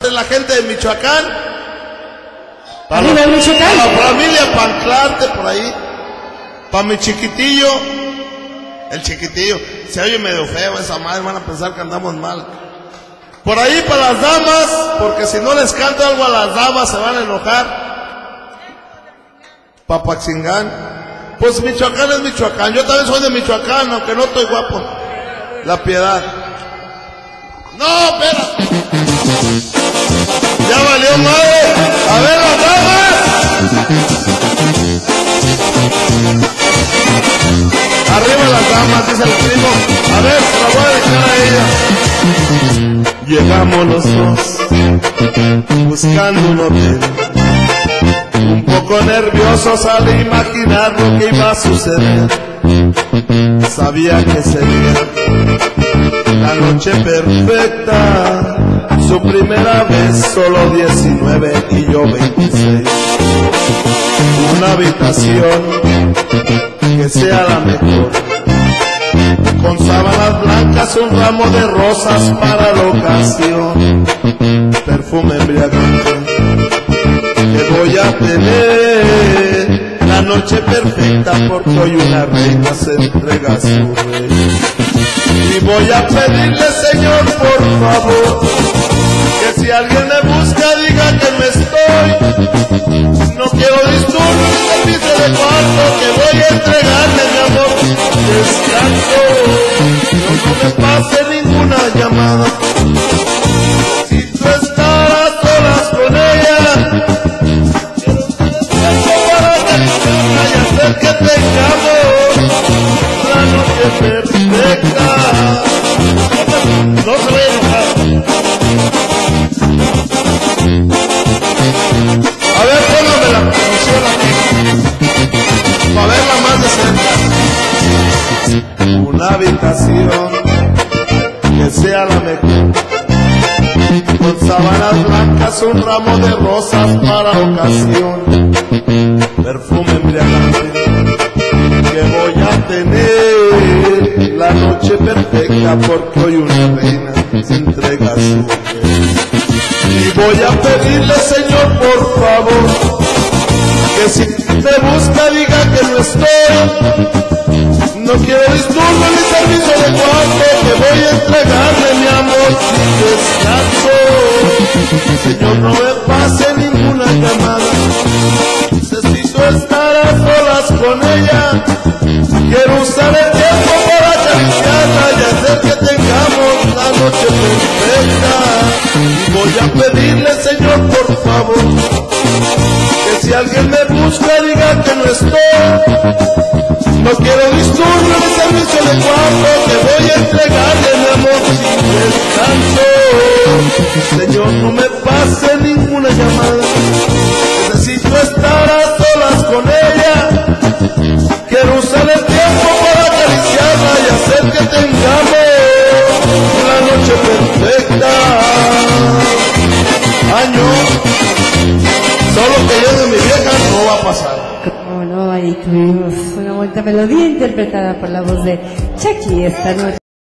La gente de Michoacán, para Michoacán, la familia Panclarte por ahí, para mi chiquitillo, el chiquitillo, se oye medio feo esa madre, van a pensar que andamos mal. Por ahí para las damas, porque si no les canto algo a las damas se van a enojar. Papaxingán, pues Michoacán es Michoacán, yo también soy de Michoacán, aunque no estoy guapo. La Piedad. No, espérate. Ya valió madre. A ver las damas. Arriba las damas, dice el primo. A ver, se la voy a dejar a ella. Llegamos los dos buscando un hotel. Un poco nerviosos al imaginar lo que iba a suceder. Sabía que sería la noche perfecta. Su primera vez, solo 19 y yo 26. Una habitación que sea la mejor, con sábanas blancas, un ramo de rosas para la ocasión, perfume embriagante que voy a tener. La noche perfecta porque hoy una reina se entrega a su rey. Y voy a pedirle, Señor, por favor, que si alguien me busca diga que no estoy. No quiero disturbios ni servicio de cuarto, que voy a entregarle mi amor. Descanso, no me pase ninguna llamada. Si tú estarás solas con ella, y hacer que tengamos la noche perfecta. No se vaya a enojar. A ver, póngame la posición aquí para verla más de cerca. Una habitación que sea la mejor, con sábanas blancas, un ramo de rosas para ocasión, perfume embriagante que voy a tener. La noche perfecta porque hoy una reina se entrega a su mujer. Y voy a pedirle, Señor, por favor, que si me busca diga que no estoy. No quiero disturbo ni servicio de cuarto, que voy a entregarle mi amor sin descanso. Señor, no me pase ninguna llamada. Necesito estar a solas con ella. Quiero usar el tiempo para acariciarla y hacer que tengamos la noche perfecta. Y voy a pedirle, Señor, por favor, que si alguien me busca diga que no estoy. No quiero disturbios ni servicio de cuarto, que voy a entregarle mi amor sin descanso. Señor, no me pase ninguna llamada. Necesito estar a solas con ella. Quiero usar el tiempo para acariciarla y hacer que tengamos la noche perfecta. Año, solo que yo de mi vieja no va a pasar. ¿Cómo no? Ahí tuvimos una bonita melodía interpretada por la voz de Chucky esta noche.